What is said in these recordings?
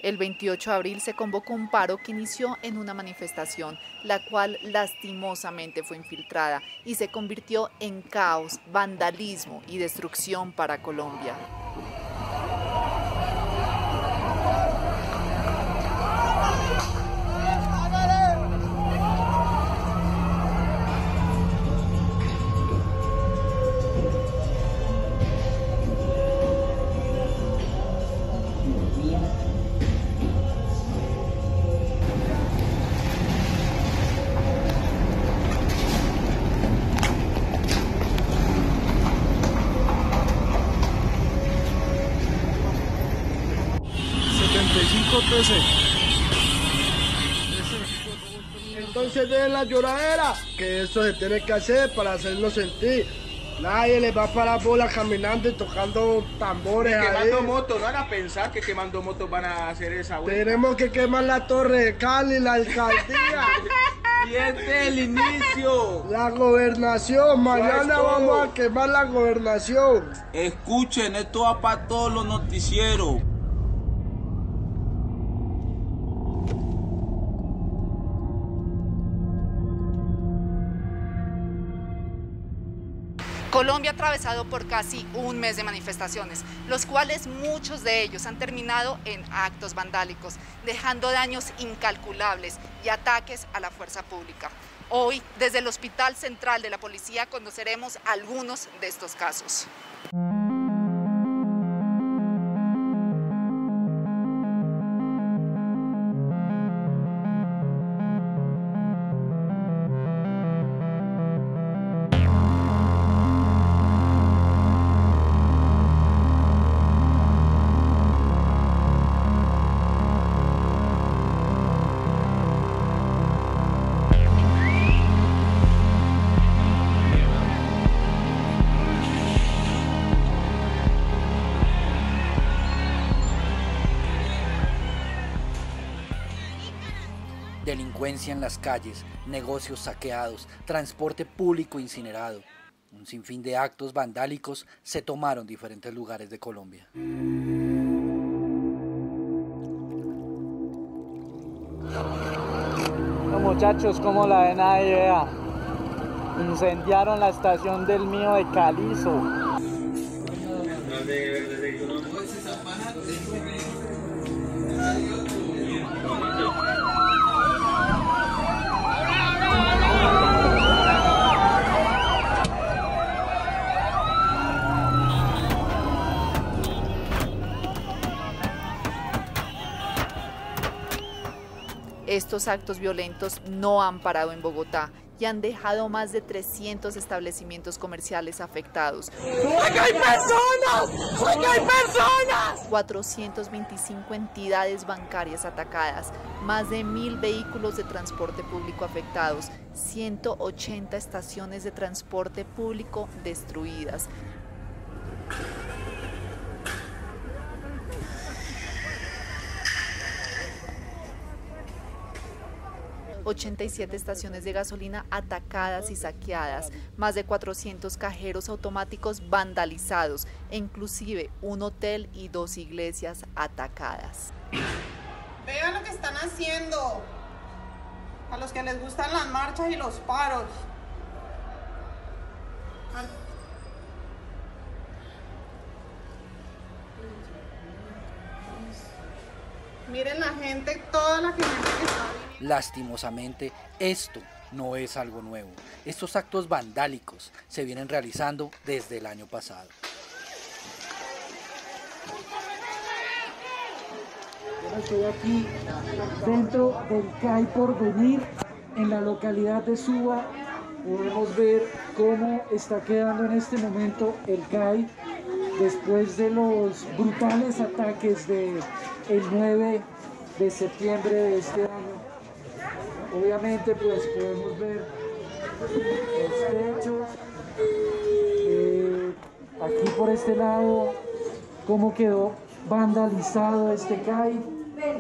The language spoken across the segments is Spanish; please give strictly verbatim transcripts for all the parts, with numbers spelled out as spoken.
El veintiocho de abril se convocó un paro que inició en una manifestación, la cual lastimosamente fue infiltrada y se convirtió en caos, vandalismo y destrucción para Colombia. setenta y cinco trece. Entonces de la lloradera, que eso se tiene que hacer para hacernos sentir. Nadie le va a parar bola caminando y tocando tambores. Y quemando ahí. motos, no van a pensar que quemando motos van a hacer esa vuelta. Tenemos que quemar la Torre de Cali, la alcaldía. Y este es el inicio. La gobernación, mañana vamos a quemar la gobernación. Escuchen, esto va para todos los noticieros. Colombia ha atravesado por casi un mes de manifestaciones, los cuales muchos de ellos han terminado en actos vandálicos, dejando daños incalculables y ataques a la fuerza pública. Hoy, desde el Hospital Central de la Policía, conoceremos algunos de estos casos. Delincuencia en las calles, negocios saqueados, transporte público incinerado. Un sinfín de actos vandálicos se tomaron en diferentes lugares de Colombia. No, muchachos, ¿cómo la ven ahí? Vea. Incendiaron la estación del mío de Calizo. Estos actos violentos no han parado en Bogotá y han dejado más de trescientos establecimientos comerciales afectados. ¡Aquí hay personas! ¡Aquí hay personas! cuatrocientas veinticinco entidades bancarias atacadas, más de mil vehículos de transporte público afectados, ciento ochenta estaciones de transporte público destruidas. ochenta y siete estaciones de gasolina atacadas y saqueadas, más de cuatrocientos cajeros automáticos vandalizados e inclusive un hotel y dos iglesias atacadas. Vean lo que están haciendo a los que les gustan las marchas y los paros. Miren la gente, toda la gente que está viniendo. Lastimosamente, esto no es algo nuevo. Estos actos vandálicos se vienen realizando desde el año pasado. Yo estoy aquí dentro del C A I Porvenir, en la localidad de Suba. Podemos ver cómo está quedando en este momento el C A I después de los brutales ataques del nueve de septiembre de este año. Obviamente pues podemos ver los techos, eh, aquí por este lado cómo quedó vandalizado este C A I,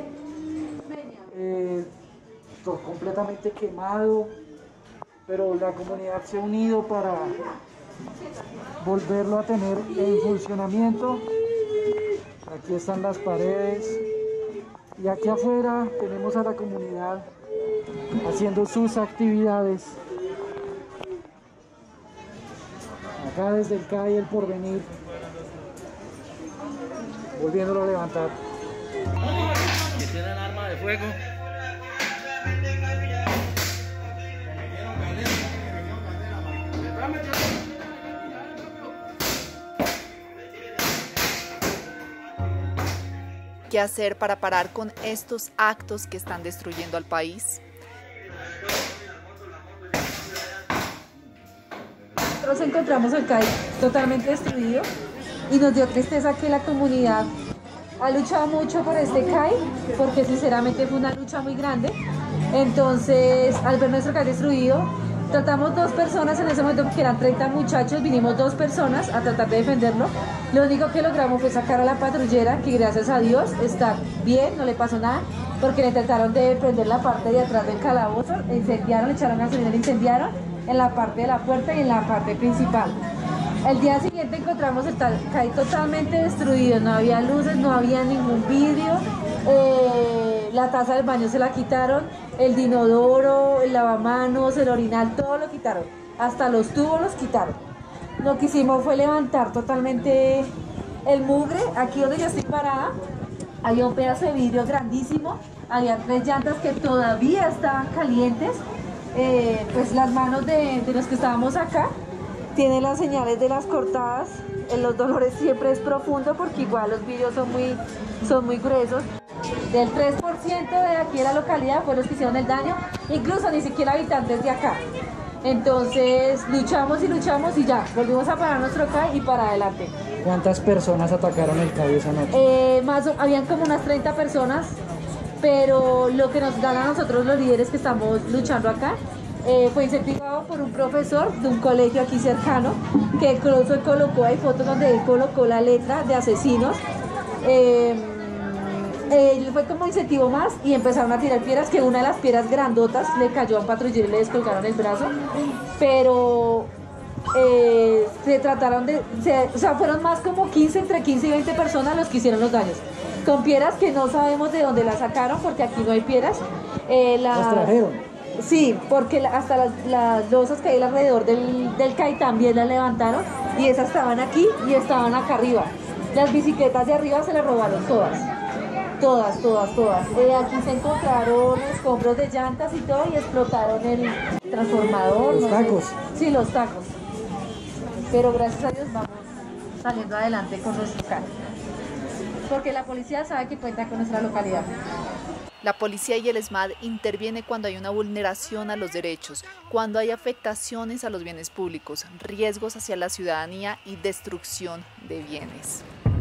eh, todo completamente quemado, pero la comunidad se ha unido para volverlo a tener en funcionamiento. Aquí están las paredes, Y aquí afuera tenemos a la comunidad haciendo sus actividades. Acá desde el C A I El Porvenir, volviéndolo a levantar. Que tienen arma de fuego. ¿Qué hacer para parar con estos actos que están destruyendo al país? Nosotros encontramos el C A I totalmente destruido y nos dio tristeza que la comunidad ha luchado mucho por este C A I, porque sinceramente fue una lucha muy grande. Entonces, al ver nuestro C A I destruido, tratamos dos personas en ese momento, porque eran treinta muchachos, vinimos dos personas a tratar de defenderlo. Lo único que logramos fue sacar a la patrullera, que gracias a Dios está bien, no le pasó nada, porque le trataron de prender la parte de atrás del calabozo, incendiaron, echaron gasolina, le incendiaron en la parte de la puerta y en la parte principal. El día siguiente encontramos el C A I totalmente destruido, no había luces, no había ningún vidrio, eh, la taza del baño se la quitaron, el inodoro, el lavamanos, el orinal, todo lo quitaron, hasta los tubos los quitaron. Lo que hicimos fue levantar totalmente el mugre. Aquí donde yo estoy parada había un pedazo de vidrio grandísimo, había tres llantas que todavía estaban calientes, eh, pues las manos de, de los que estábamos acá tienen las señales de las cortadas. Los dolores siempre es profundo porque igual los vidrios son muy, son muy gruesos. Del tres por ciento de aquí de la localidad fue los que hicieron el daño, incluso ni siquiera habitantes de acá. Entonces luchamos y luchamos y ya, volvimos a parar nuestro C A I y para adelante. ¿Cuántas personas atacaron el C A I esa noche? Eh, más o, habían como unas treinta personas, pero lo que nos dan a nosotros los líderes que estamos luchando acá, Eh, fue incentivado por un profesor de un colegio aquí cercano, que incluso colocó, hay fotos donde él colocó la letra de asesinos. Eh, eh, fue como incentivo más y empezaron a tirar piedras, que una de las piedras grandotas le cayó a un patrullero y le descolgaron el brazo, pero eh, se trataron de, se, o sea, fueron más como quince, entre quince y veinte personas los que hicieron los daños, con piedras que no sabemos de dónde las sacaron, porque aquí no hay piedras. Eh, la, ¿Las trajeron? Sí, porque hasta las, las losas que hay alrededor del, del C A I también las levantaron, y esas estaban aquí y estaban acá arriba. Las bicicletas de arriba se las robaron todas, todas, todas, todas. Eh, aquí se encontraron escombros de llantas y todo, y explotaron el transformador. Los no tacos. sé. Sí, los tacos. Pero gracias a Dios vamos saliendo adelante con nuestro C A I, porque la policía sabe que cuenta con nuestra localidad. La policía y el ESMAD interviene cuando hay una vulneración a los derechos, cuando hay afectaciones a los bienes públicos, riesgos hacia la ciudadanía y destrucción de bienes.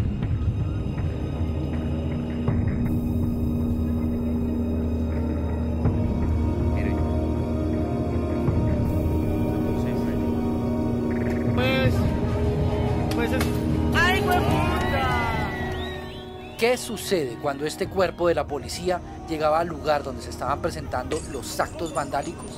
Pues, pues es... ¡Ay, hueputa! ¿Qué sucede cuando este cuerpo de la policía llegaba al lugar donde se estaban presentando los actos vandálicos?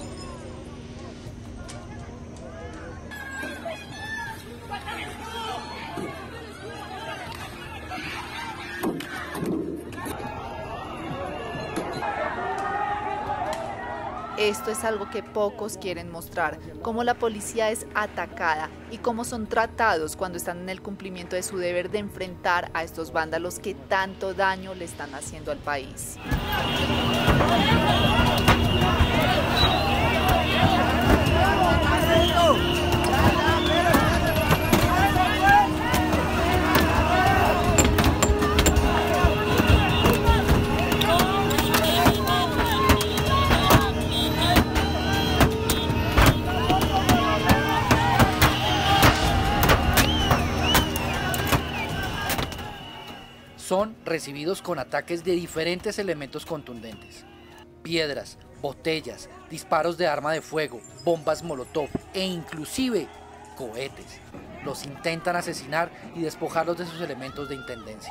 Esto es algo que pocos quieren mostrar, cómo la policía es atacada y cómo son tratados cuando están en el cumplimiento de su deber de enfrentar a estos vándalos que tanto daño le están haciendo al país. Son recibidos con ataques de diferentes elementos contundentes: piedras, botellas, disparos de arma de fuego, bombas molotov e inclusive cohetes. Los intentan asesinar y despojarlos de sus elementos de intendencia.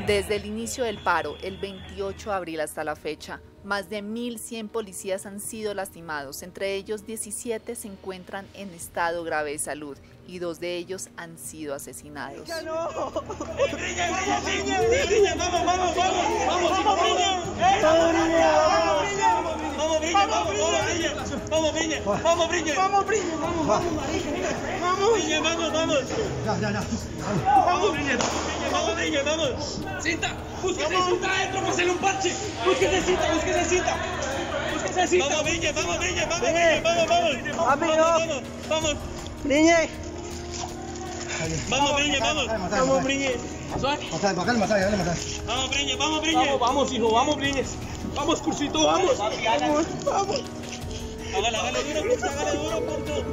Desde el inicio del paro, el veintiocho de abril hasta la fecha, más de mil cien policías han sido lastimados, entre ellos diecisiete se encuentran en estado grave de salud y dos de ellos han sido asesinados. ¡Ya no! ¡Vamos, Briña! ¡Vamos, vamos, vamos! ¡Vamos, Briña! ¡Vamos, Briña! ¡Vamos, Briña! ¡Vamos, Briña! ¡Vamos, Briña! ¡Vamos, Briña! ¡Vamos, vamos! ¡Vamos, Briña! ¡Vamos, vamos! ¡Ya, ya, ya! ¡Vamos, Briña! ¡Vamos, Briña! ¡Vamos! ¡Cinta! ¡Búsquese cinta adentro! ¡Pásale un parche! ¡Búsquese cinta! ¡Búsquese cinta! ¡Búsquese cinta! ¡Vamos, Briña! ¡Vamos, Briña! ¡Vamos, Briña! ¡Vamos, vamos! ¡Vamos, vamos! ¡Briña! Vamos, Briña, vamos. Vamos, Briña. Vamos, Briña, vamos, Briña. Vamos, vamos, hijo, vamos, Briña. Vamos, Cursito, vamos. Vamos, vamos. Hágale, hágale duro, Curso, hágale duro, Curso.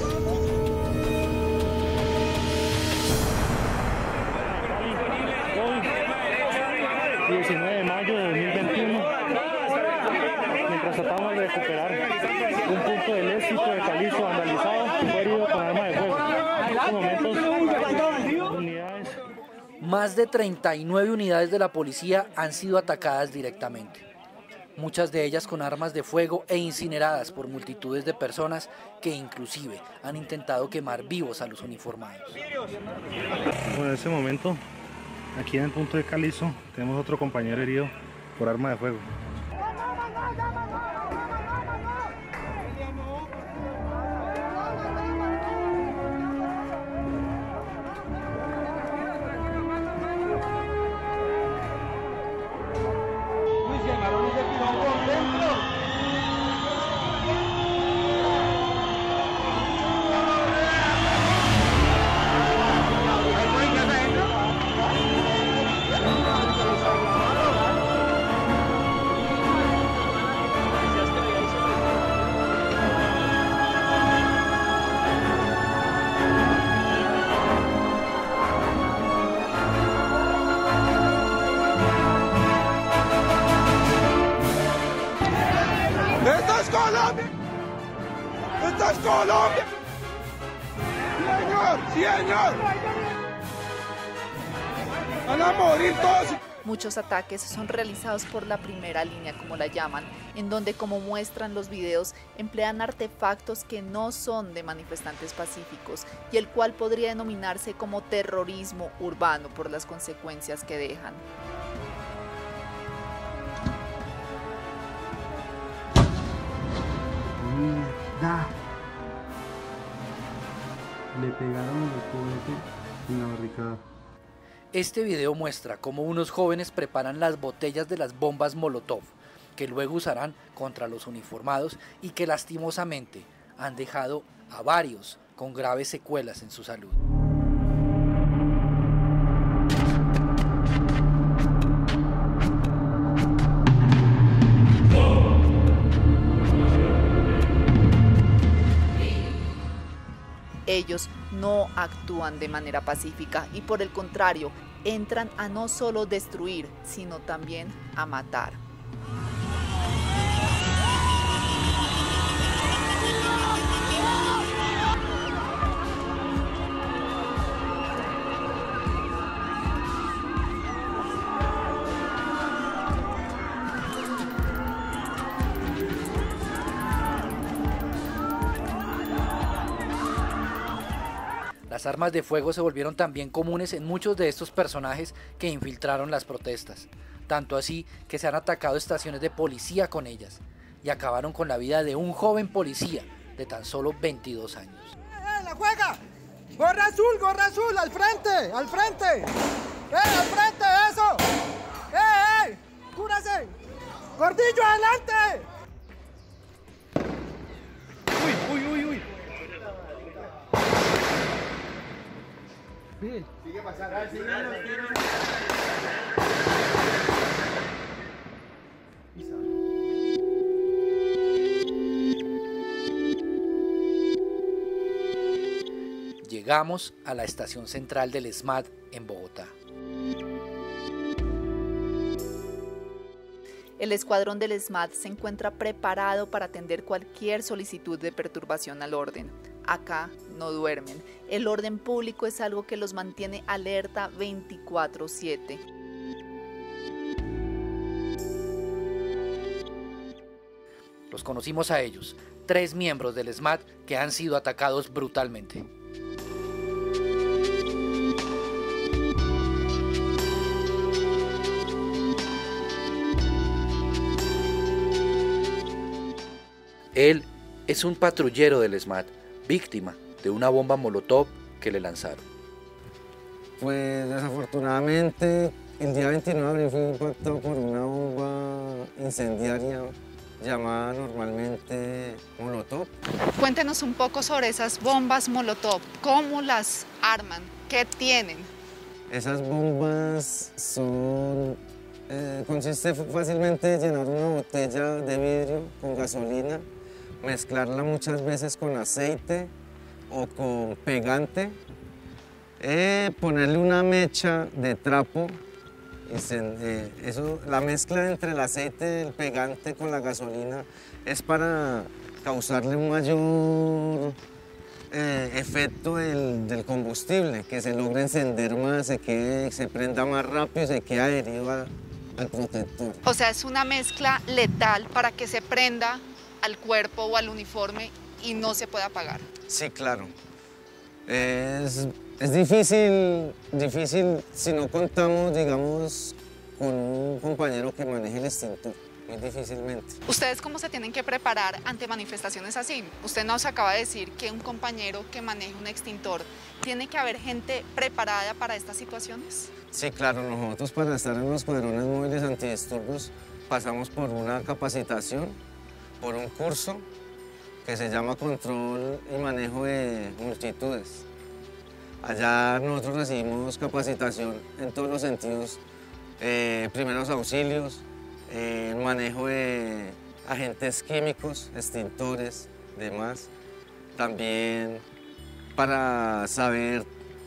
Hoy, diecinueve de mayo de dos mil veintiuno, mientras tratamos de recuperar un punto del éxito de Calizo vandalizado, fue herido con arma de fuego. En estos momentos, unidades... Más de treinta y nueve unidades de la policía han sido atacadas directamente, muchas de ellas con armas de fuego e incineradas por multitudes de personas que inclusive han intentado quemar vivos a los uniformados. Bueno, en este momento, aquí en el punto de Calizo, tenemos otro compañero herido por arma de fuego. ¡Esto es Colombia! ¡Esto es Colombia! ¡Señor! ¡Señor! ¡Van a morir todos! Muchos ataques son realizados por la primera línea, como la llaman, en donde, como muestran los videos, emplean artefactos que no son de manifestantes pacíficos y el cual podría denominarse como terrorismo urbano por las consecuencias que dejan. Da. Le pegaron el cohete en la barricada. Este video muestra cómo unos jóvenes preparan las botellas de las bombas Molotov, que luego usarán contra los uniformados y que lastimosamente han dejado a varios con graves secuelas en su salud. Ellos no actúan de manera pacífica y por el contrario, entran a no solo destruir, sino también a matar. Las armas de fuego se volvieron también comunes en muchos de estos personajes que infiltraron las protestas, tanto así que se han atacado estaciones de policía con ellas y acabaron con la vida de un joven policía de tan solo veintidós años. ¡Eh, la juega! ¡Gorra azul, gorra azul! ¡Al frente, al frente! ¡Eh, al frente, eso! ¡Eh, eh! ¡Cúrase! ¡Gordillo, adelante! ¡Uy, uy, uy, uy! Sigue pasando. Llegamos a la estación central del ESMAD en Bogotá. El escuadrón del ESMAD se encuentra preparado para atender cualquier solicitud de perturbación al orden. Acá no duermen. El orden público es algo que los mantiene alerta veinticuatro siete. los conocimos a ellos, tres miembros del SMAT que han sido atacados brutalmente. Él es un patrullero del SMAT, víctima de una bomba molotov que le lanzaron. Pues desafortunadamente el día veintinueve de abril fui impactado por una bomba incendiaria llamada normalmente molotov. Cuéntenos un poco sobre esas bombas molotov, cómo las arman, qué tienen. Esas bombas son, eh, consiste fácilmente en llenar una botella de vidrio con gasolina, mezclarla muchas veces con aceite o con pegante, eh, ponerle una mecha de trapo. Y se, eh, eso, la mezcla entre el aceite, el pegante con la gasolina es para causarle un mayor eh, efecto del, del combustible, que se logre encender más, se, quede, se prenda más rápido y se quede adherido a, al protector. O sea, es una mezcla letal para que se prenda al cuerpo o al uniforme y no se pueda apagar. Sí, claro. Es, es difícil, difícil si no contamos, digamos, con un compañero que maneje el extintor, muy difícilmente. ¿Ustedes cómo se tienen que preparar ante manifestaciones así? Usted nos acaba de decir que un compañero que maneje un extintor, ¿tiene que haber gente preparada para estas situaciones? Sí, claro, nosotros para estar en los escuadrones móviles antidisturbios pasamos por una capacitación, por un curso que se llama Control y Manejo de Multitudes. Allá nosotros recibimos capacitación en todos los sentidos, eh, primeros auxilios, eh, manejo de agentes químicos, extintores, demás. También para saber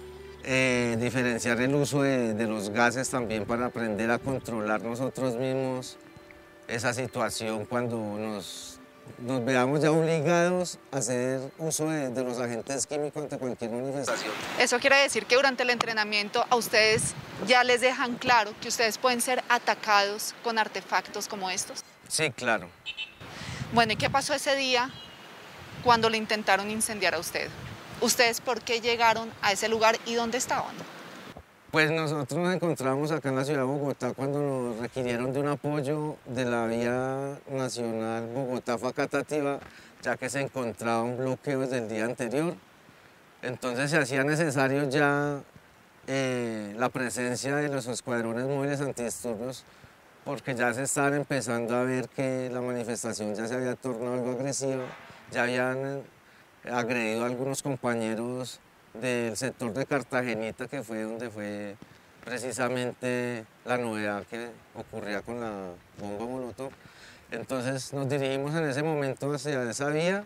eh, diferenciar el uso de, de los gases, también para aprender a controlar nosotros mismos esa situación cuando nos, nos veamos ya obligados a hacer uso de, de los agentes químicos ante cualquier manifestación. Eso quiere decir que durante el entrenamiento a ustedes ya les dejan claro que ustedes pueden ser atacados con artefactos como estos. Sí, claro. Bueno, ¿y qué pasó ese día cuando le intentaron incendiar a usted? ¿Ustedes por qué llegaron a ese lugar y dónde estaban? Pues nosotros nos encontramos acá en la ciudad de Bogotá cuando nos requirieron de un apoyo de la vía nacional Bogotá-Facatativá, ya que se encontraba un bloqueo desde el día anterior. Entonces se hacía necesario ya eh, la presencia de los escuadrones móviles antidisturbios, porque ya se estaban empezando a ver que la manifestación ya se había tornado algo agresiva, ya habían agredido a algunos compañeros del sector de Cartagenita, que fue donde fue precisamente la novedad que ocurría con la bomba molotov. Entonces nos dirigimos en ese momento hacia esa vía,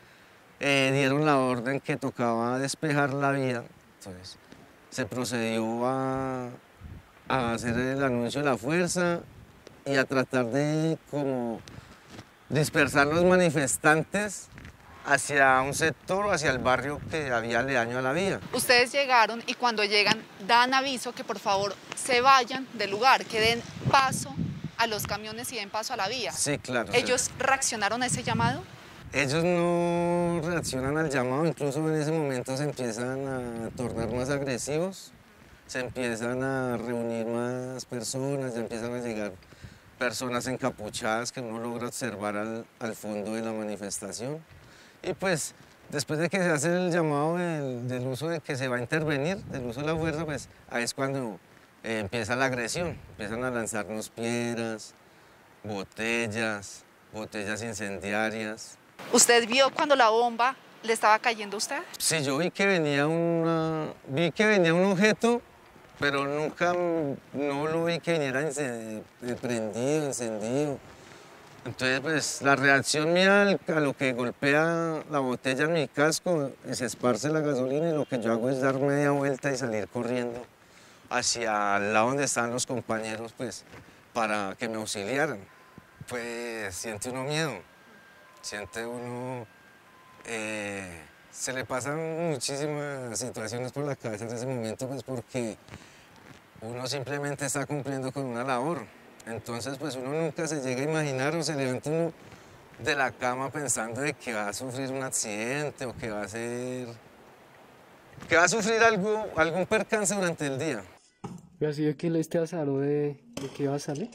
eh, dieron la orden que tocaba despejar la vía, entonces se procedió a, a hacer el anuncio de la fuerza y a tratar de como dispersar los manifestantes hacia un sector o hacia el barrio que había aledaño a la vía. Ustedes llegaron y cuando llegan dan aviso que por favor se vayan del lugar, que den paso a los camiones y den paso a la vía. Sí, claro. ¿Ellos sí. reaccionaron a ese llamado? Ellos no reaccionan al llamado, incluso en ese momento se empiezan a tornar más agresivos, se empiezan a reunir más personas, ya empiezan a llegar personas encapuchadas que uno logra observar al, al fondo de la manifestación. Y pues, después de que se hace el llamado del, del uso de que se va a intervenir, del uso de la fuerza, pues ahí es cuando eh, empieza la agresión. Empiezan a lanzarnos piedras, botellas, botellas incendiarias. ¿Usted vio cuando la bomba le estaba cayendo a usted? Sí, yo vi que venía, una, vi que venía un objeto, pero nunca no lo vi que viniera prendido, encendido. Entonces, pues, la reacción mía a lo que golpea la botella en mi casco, se esparce la gasolina y lo que yo hago es dar media vuelta y salir corriendo hacia el lado donde están los compañeros, pues, para que me auxiliaran. Pues, siente uno miedo, siente uno... Eh, se le pasan muchísimas situaciones por la cabeza en ese momento, pues, porque uno simplemente está cumpliendo con una labor. Entonces, pues uno nunca se llega a imaginar o se levanta uno de la cama pensando de que va a sufrir un accidente o que va a ser... que va a sufrir algo, algún percance durante el día. ¿Y así de que le este azaro de, de que va a salir?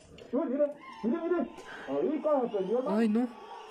Ay, no.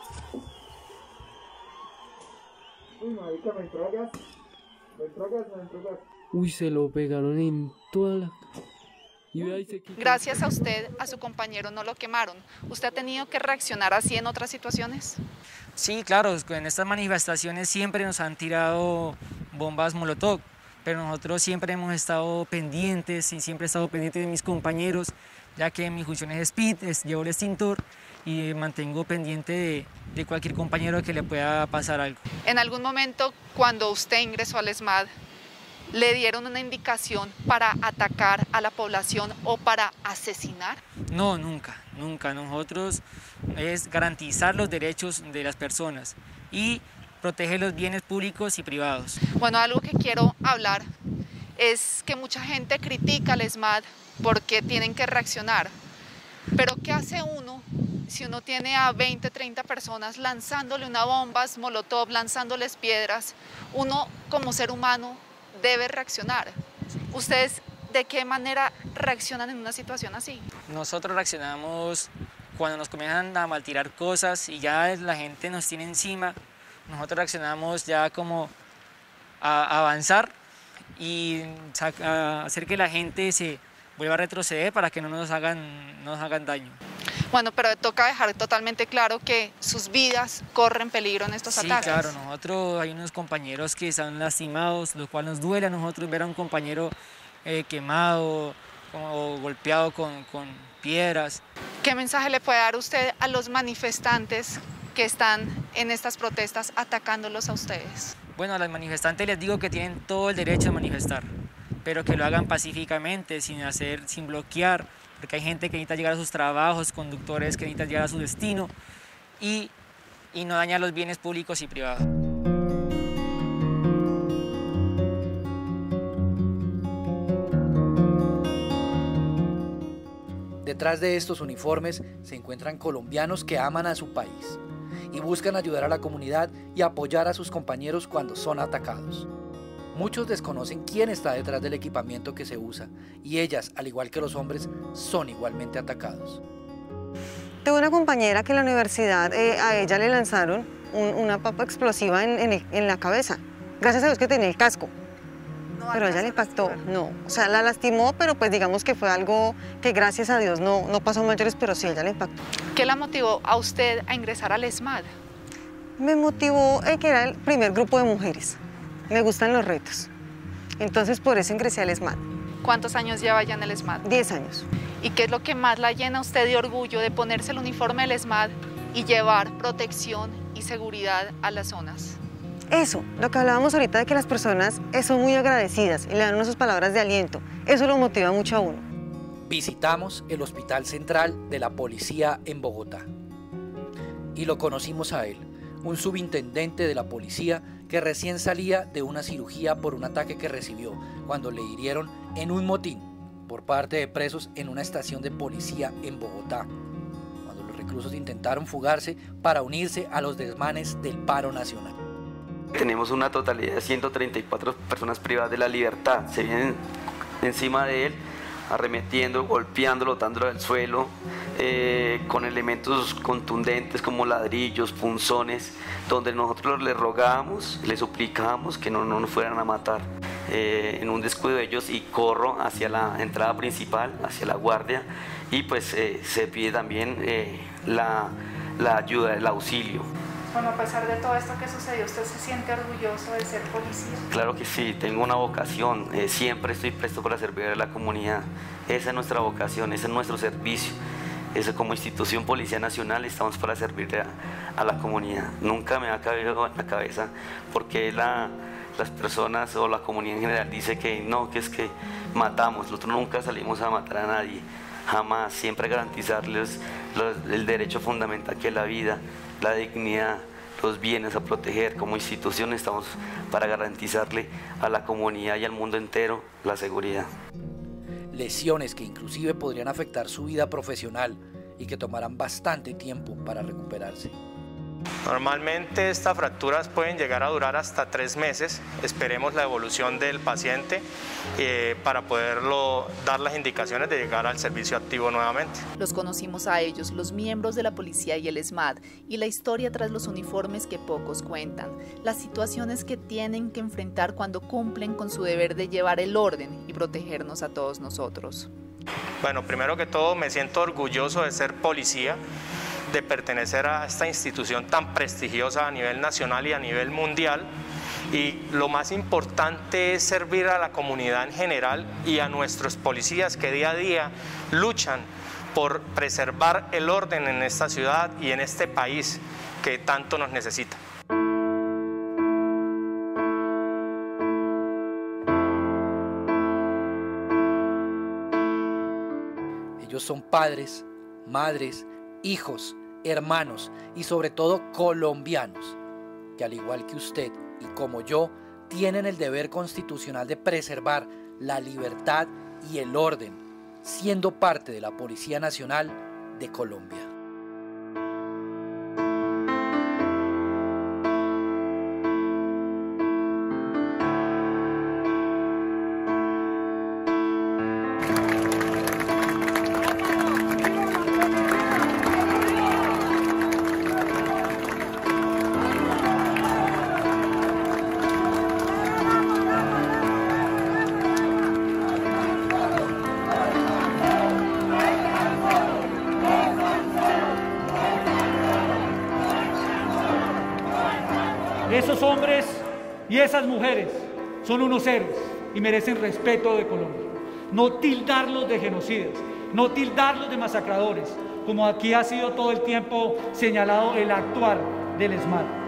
Uy, se lo pegaron en toda la... Gracias a usted, a su compañero no lo quemaron. ¿Usted ha tenido que reaccionar así en otras situaciones? Sí, claro, en estas manifestaciones siempre nos han tirado bombas molotov, pero nosotros siempre hemos estado pendientes y siempre he estado pendiente de mis compañeros, ya que mi función es speed, es, llevo el extintor y mantengo pendiente de, de cualquier compañero que le pueda pasar algo. En algún momento, cuando usted ingresó al ESMAD, ¿le dieron una indicación para atacar a la población o para asesinar? No, nunca, nunca. Nosotros es garantizar los derechos de las personas y proteger los bienes públicos y privados. Bueno, algo que quiero hablar es que mucha gente critica al ESMAD porque tienen que reaccionar. Pero ¿qué hace uno si uno tiene a veinte, treinta personas lanzándole una bombas molotov, lanzándoles piedras? Uno como ser humano debe reaccionar. ¿Ustedes de qué manera reaccionan en una situación así? Nosotros reaccionamos cuando nos comienzan a maltirar cosas y ya la gente nos tiene encima. Nosotros reaccionamos ya como a avanzar y a hacer que la gente se vuelva a retroceder para que no nos hagan, no nos hagan daño. Bueno, pero toca dejar totalmente claro que sus vidas corren peligro en estos sí, ataques. Sí, claro, nosotros hay unos compañeros que están lastimados, lo cual nos duele a nosotros ver a un compañero eh, quemado o golpeado con, con piedras. ¿Qué mensaje le puede dar usted a los manifestantes que están en estas protestas atacándolos a ustedes? Bueno, a los manifestantes les digo que tienen todo el derecho a manifestar, pero que lo hagan pacíficamente, sin hacer, sin bloquear, porque hay gente que necesita llegar a sus trabajos, conductores que necesitan llegar a su destino y, y no dañar los bienes públicos y privados. Detrás de estos uniformes se encuentran colombianos que aman a su país y buscan ayudar a la comunidad y apoyar a sus compañeros cuando son atacados. Muchos desconocen quién está detrás del equipamiento que se usa y ellas, al igual que los hombres, son igualmente atacados. Tengo una compañera que en la universidad eh, a ella le lanzaron un, una papa explosiva en, en, el, en la cabeza. Gracias a Dios que tenía el casco, no, pero a ella le impactó. No, o sea, la lastimó, pero pues digamos que fue algo que gracias a Dios no, no pasó a mayores, pero sí a ella le impactó. ¿Qué la motivó a usted a ingresar al ESMAD? Me motivó eh, que era el primer grupo de mujeres. Me gustan los retos, entonces por eso ingresé al ESMAD. ¿Cuántos años lleva ya en el ESMAD? Diez años. ¿Y qué es lo que más la llena a usted de orgullo de ponerse el uniforme del ESMAD y llevar protección y seguridad a las zonas? Eso, lo que hablábamos ahorita de que las personas son muy agradecidas y le dan unas palabras de aliento, eso lo motiva mucho a uno. Visitamos el Hospital Central de la Policía en Bogotá y lo conocimos a él, un subintendente de la policía que recién salía de una cirugía por un ataque que recibió cuando le hirieron en un motín por parte de presos en una estación de policía en Bogotá, cuando los reclusos intentaron fugarse para unirse a los desmanes del paro nacional. Tenemos una totalidad de ciento treinta y cuatro personas privadas de la libertad, se vienen encima de él, arremetiendo, golpeándolo, dándolo al suelo, eh, con elementos contundentes como ladrillos, punzones, donde nosotros les rogábamos, les suplicábamos que no, no nos fueran a matar. Eh, en un descuido de ellos y corro hacia la entrada principal, hacia la guardia, y pues eh, se pide también eh, la, la ayuda, el auxilio. Bueno, a pesar de todo esto que sucedió, ¿usted se siente orgulloso de ser policía? Claro que sí, tengo una vocación, eh, siempre estoy presto para servir a la comunidad. Esa es nuestra vocación, ese es nuestro servicio. Eso, como institución Policía Nacional estamos para servir a, a la comunidad. Nunca me ha cabido en la cabeza porque la, las personas o la comunidad en general dice que no, que es que matamos. Nosotros nunca salimos a matar a nadie, jamás. Siempre garantizarles los, el derecho fundamental que es la vida, la dignidad, los bienes a proteger. Como institución estamos para garantizarle a la comunidad y al mundo entero la seguridad. Lesiones que inclusive podrían afectar su vida profesional y que tomarán bastante tiempo para recuperarse. Normalmente estas fracturas pueden llegar a durar hasta tres meses. Esperemos la evolución del paciente eh, para poderlo dar las indicaciones de llegar al servicio activo nuevamente. Los conocimos a ellos, los miembros de la policía y el ESMAD, y la historia tras los uniformes que pocos cuentan, las situaciones que tienen que enfrentar cuando cumplen con su deber de llevar el orden y protegernos a todos nosotros. Bueno, primero que todo me siento orgulloso de ser policía, de pertenecer a esta institución tan prestigiosa a nivel nacional y a nivel mundial, y lo más importante es servir a la comunidad en general y a nuestros policías que día a día luchan por preservar el orden en esta ciudad y en este país que tanto nos necesita. Ellos son padres, madres, hijos, hermanos y sobre todo colombianos, que al igual que usted y como yo, tienen el deber constitucional de preservar la libertad y el orden, siendo parte de la Policía Nacional de Colombia. Esos hombres y esas mujeres son unos héroes y merecen respeto de Colombia. No tildarlos de genocidas, no tildarlos de masacradores, como aquí ha sido todo el tiempo señalado el actuar del ESMAD.